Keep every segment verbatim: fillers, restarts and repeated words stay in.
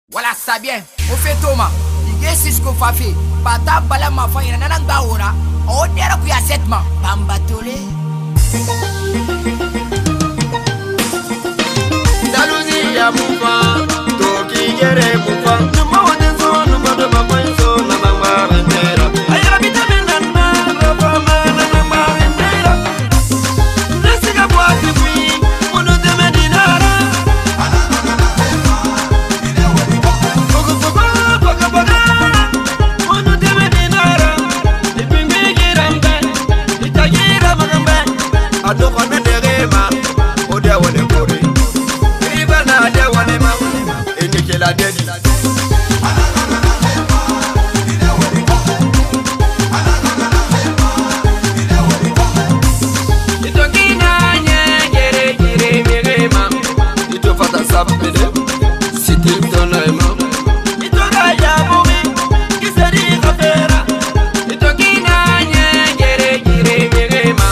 Voilà ça bien. On fait Thomas. Il y a six qu'on fait fait. Bata bala ma fa yana nan baora. On dira qu'il y a sept ma. Bamba tolé. Jalousie ya moufa. Toki yere moufa. Numa wade so numa de baba so na bamba vendera. Ayra bita benana baba mana na bamba vendera. Nasiga boati fui. Mono de medinara. Ado kone derema, ode wane kore. Riba na ade wane ma, enike la dedi. Ito kina nye gere gere mirema. Ito fata sap mede, siti tono ema. Ito kaya bumi, kiseri kafera. Ito kina nye gere gere mirema.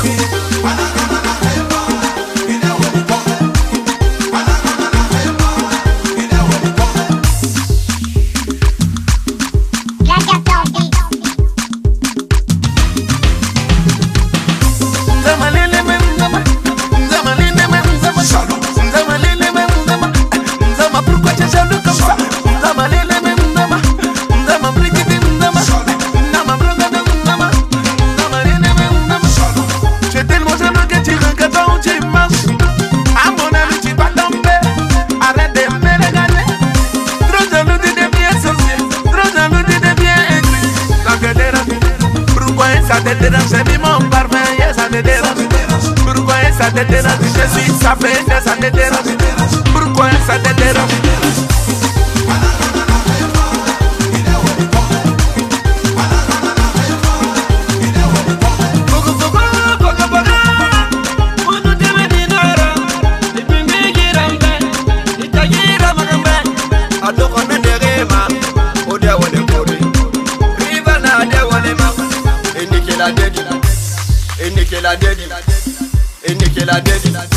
Ça te dérange, j'ai mis mon parfum, yeah, ça te dérange. Pourquoi ça te dérange? Je suis sa fête, ça te dérange. Pourquoi ça te dérange? La dedi, enike la dedi, enike la dedi.